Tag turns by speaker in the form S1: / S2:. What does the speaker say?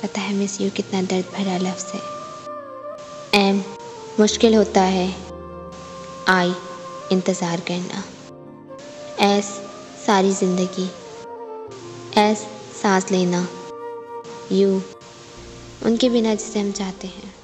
S1: पता है miss you कितना दर्द भरा लफ्ज़ है। एम मुश्किल होता है। आई इंतज़ार करना। एस सारी ज़िंदगी। एस सांस लेना। यू उनके बिना जिसे हम चाहते हैं।